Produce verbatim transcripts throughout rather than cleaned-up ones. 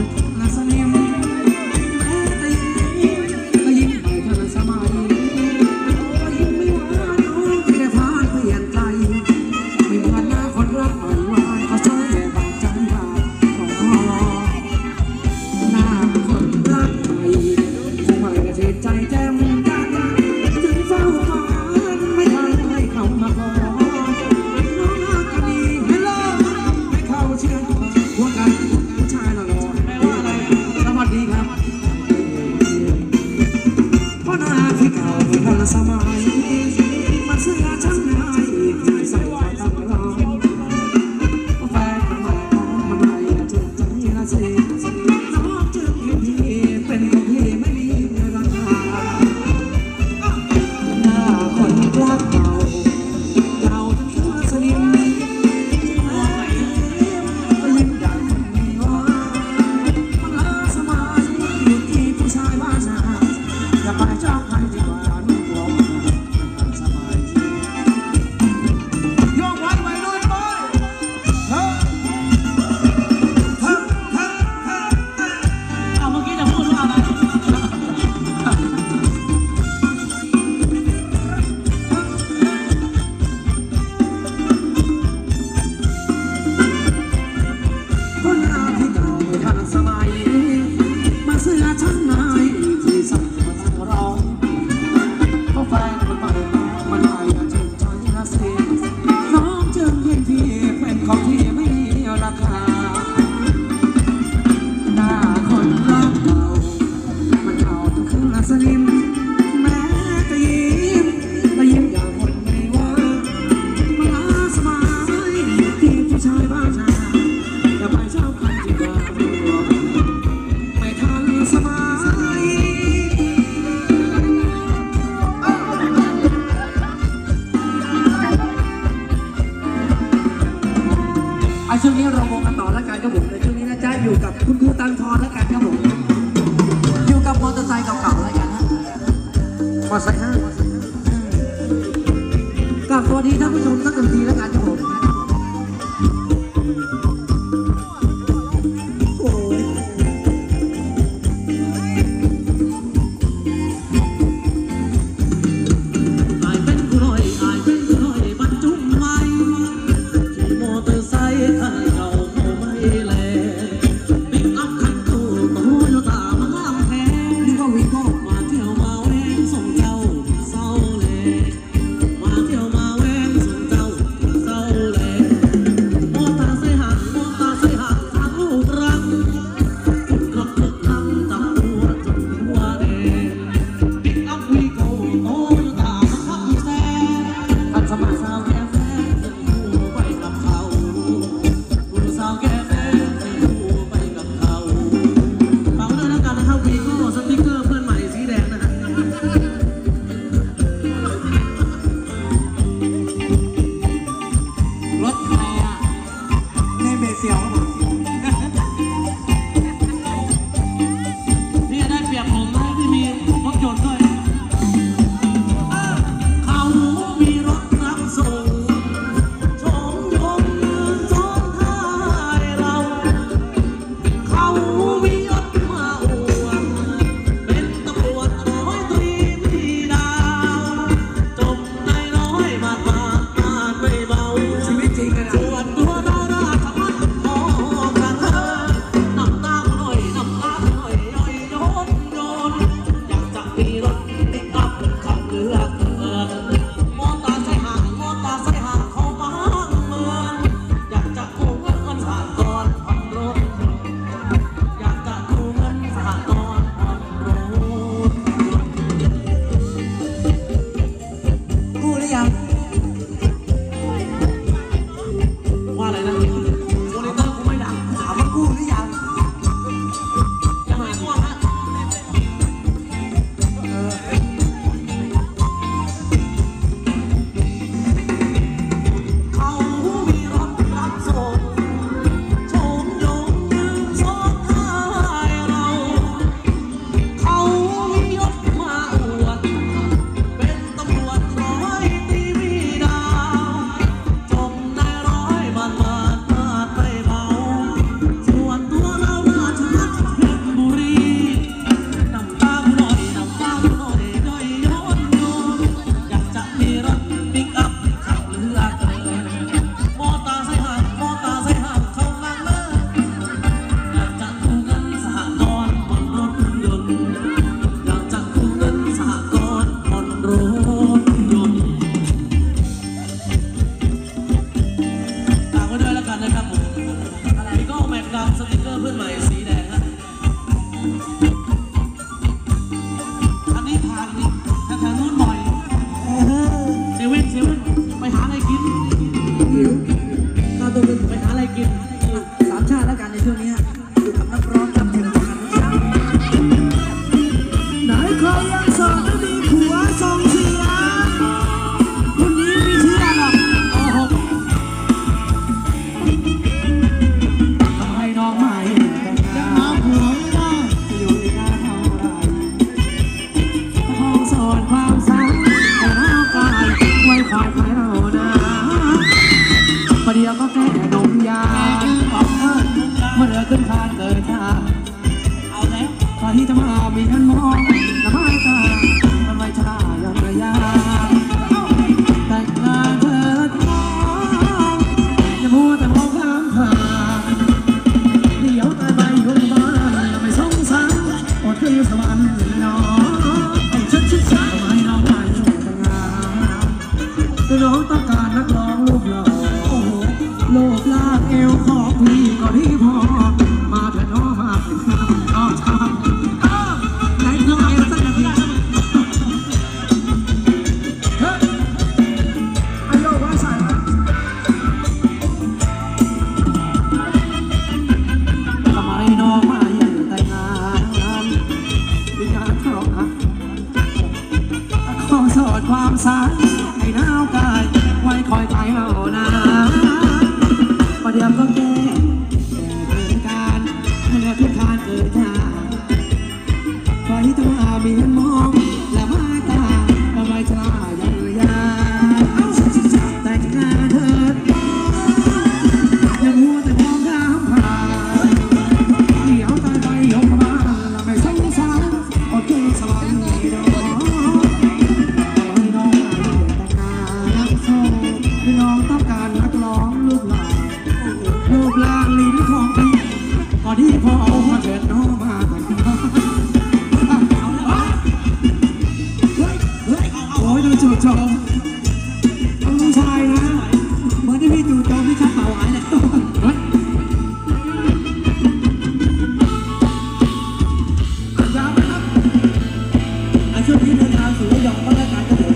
ช่วงนี้เรามองกันต่อแล้วกันครับผมในช่วงนี้นะจ๊ะอยู่กับคุณครูตังทอนแล้วกันครับผมอยู่กับมอเตอร์ไซค์เก่าๆแล้วกันนะมอเตอร์ไซค์ห้ากับตัวดีท่านผู้ชมสักหนึ่งทีแล้วกันครับผมมาเที่ยวมาแวงส่งเจ้าเศร้าการเกิดชาเอาแล้วใครจะมามีกันมองละไม้ตามันไว้ชายังระยะแต่งงานเถิดมองอย่ามัวแต่มองข้ามผ่านเดี๋ยวตายไปคนบ้านไม่สงสารอดคือสวรรค์น้องฉันชิดช้าทำไมน้องไม่ช่วยแต่งงานแต่น้องต้องการนักร้องรูปหล่อโลบลากเอวขอพี่ก็ที่พอมาเถอะน้องมาเป็นข้าวก็ชอบไหนน้องเอวสักนาทีเฮ้ยไอโยว่าใส่ทำไมน้องไม่แต่งงานเป็นงานเข้าฮะขอสอดความสายให้น้าวกายไว้คอยใจเรานาประเดี๋ยวก็แก้แก้เกินการเมื่อทุกการเกิดชาใครจะมามีมองและมาตาละไม่ชราอย่างยาแต่งงานเถิดอย่ามัวแต่มองข้ามผ่านเดี๋ยวตายไปยกมาละไม่สงสารอดคือสวรรค์น้องให้น้องแต่งงานนักโซ่ให้น้องต้องการนักร้องรูปหล่อรูปร่างลิ้นของพี่ก็ที่พอมาเถิดน้องมาแต่งงานโอ้ยดูจู่โจมเอาลูกชายนะเหมือนที่พี่จู่โจมที่ชักเป่าหายเลยยาวครับอาช่วงนี้เดินทางสู่ระยองบ้านและการกระโดด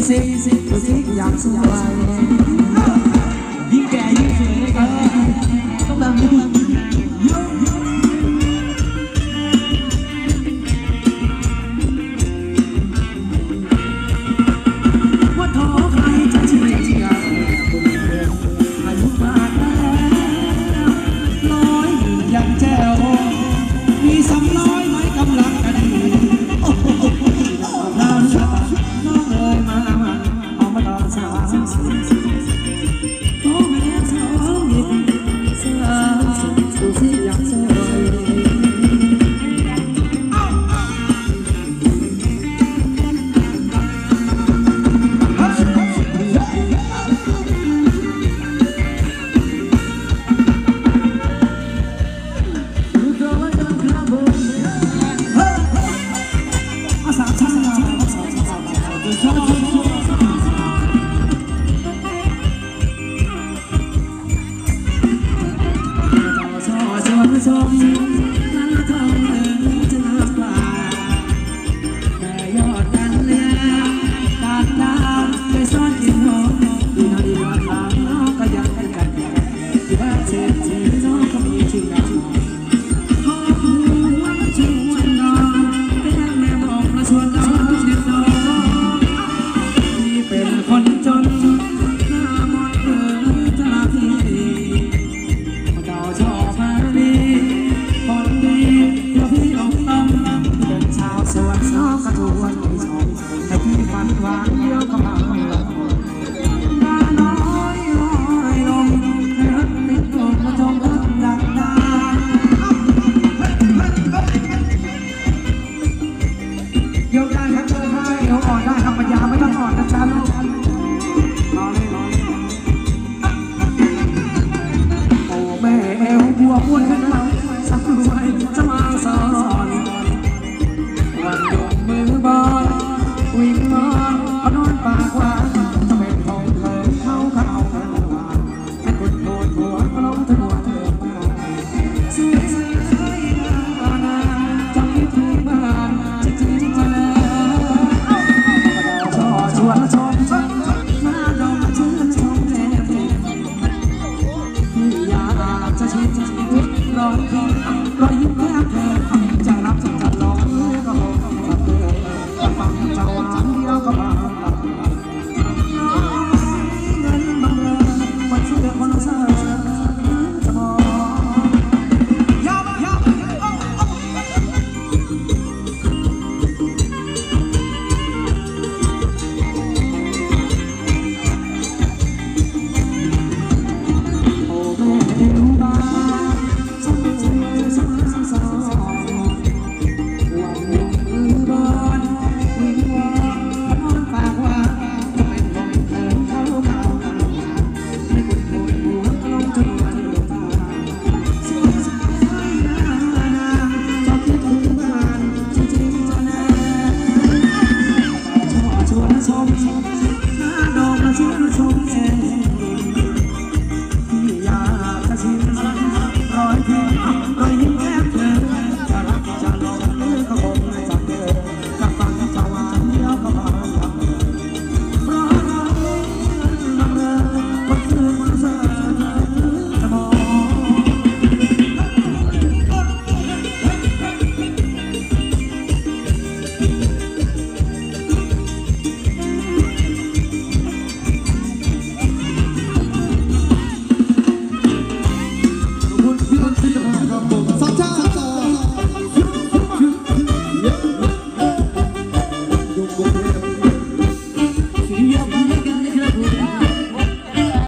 สิดูสิอย่างสวย